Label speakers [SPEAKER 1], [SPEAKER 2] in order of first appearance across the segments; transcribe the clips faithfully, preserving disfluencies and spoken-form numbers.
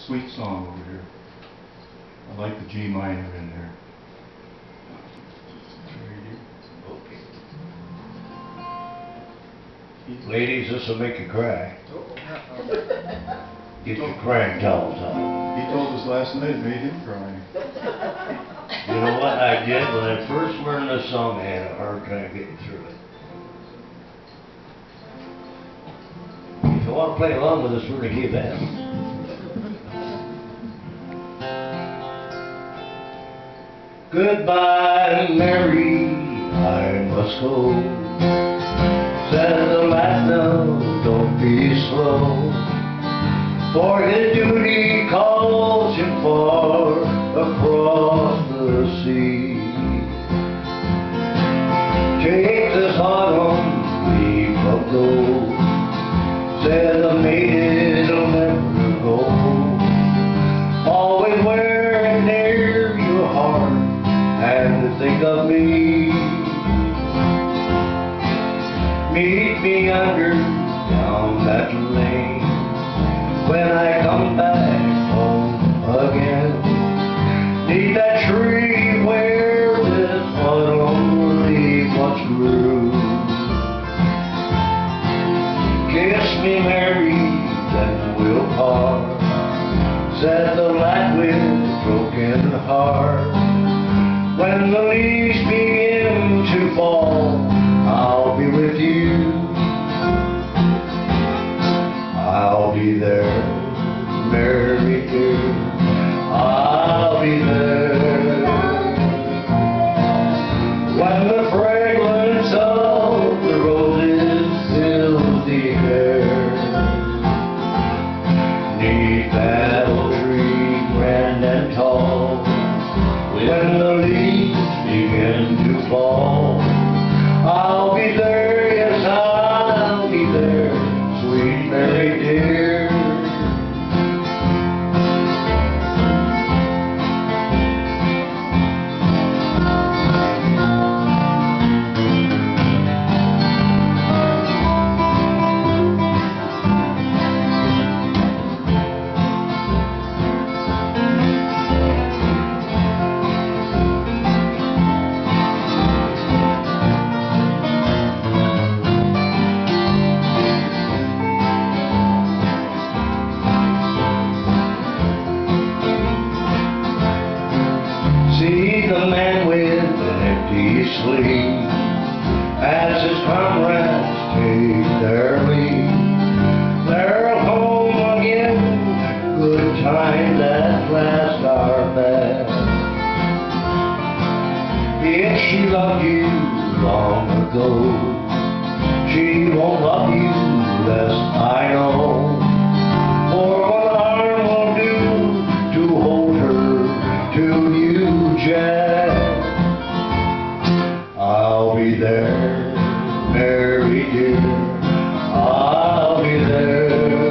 [SPEAKER 1] sweet song over here. I like the G minor in there.
[SPEAKER 2] Okay. Ladies, this will make you cry. Get your crying towels out.
[SPEAKER 1] He told us last night it made him cry.
[SPEAKER 2] You know what I did when I first learned this song? I had a hard time getting through it. If you want to play along with us, we're going to give that. Goodbye, Mary, I must go. Said the lad, no, don't be slow. For his duty calls him far across the sea. Take this autumn leaf of gold. Said the maid'll never go. Always wear it near your heart and think of me. Meet me under down that lane when I come back home again. Need that tree where this autumn leaf once grew. Kiss me, Mary, then we'll part. Said the lad with broken heart. When the leaves begin to fall, I'll be with you. I'll be there, Mary dear. I'll be there. When the fragrance of the roses fills the air. Neath that old tree, grand and tall, when the leaves begin to fall, I'll be there, yes, I'll be there, sweet Mary dear. See the man with an empty sleeve as his comrades take their leave. They're home again, good times at last are past. If she loved you long ago, she won't love you less, I know. For one arm will do to hold her to you, Jack. I'll be there, Mary dear. I'll be there.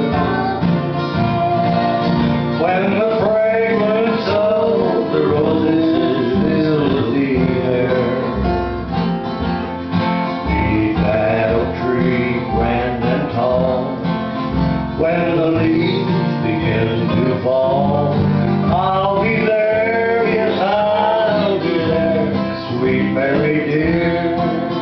[SPEAKER 2] When the fragrance of the roses fills the air. Beneath that oak tree, grand and tall, when the leaves begin to fall, I'll be there, yes, I'll be there, sweet Mary dear.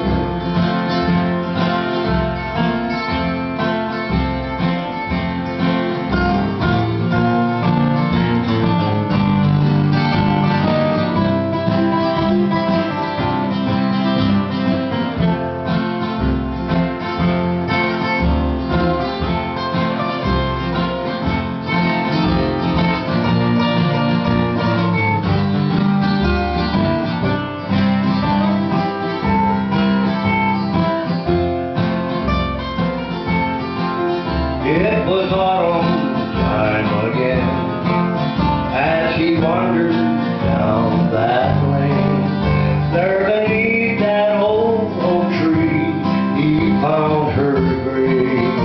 [SPEAKER 2] It was autumn time again as he wandered down that lane. There beneath that old oak tree he found her grave.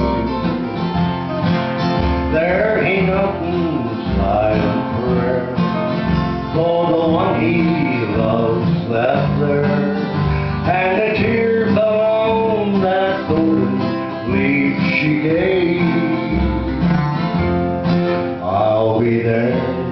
[SPEAKER 2] There he knelt in silent prayer, for the one he loved slept there, and a tear fell on that golden leaf she gave. I'll I'll be there